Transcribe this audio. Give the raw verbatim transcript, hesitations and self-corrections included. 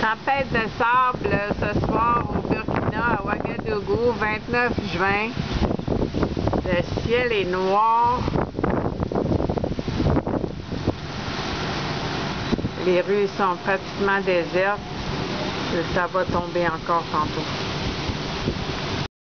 Tempête de sable ce soir au Burkina, à Ouagadougou, vingt-neuf juin. Le ciel est noir. Les rues sont pratiquement désertes. Ça va tomber encore tantôt.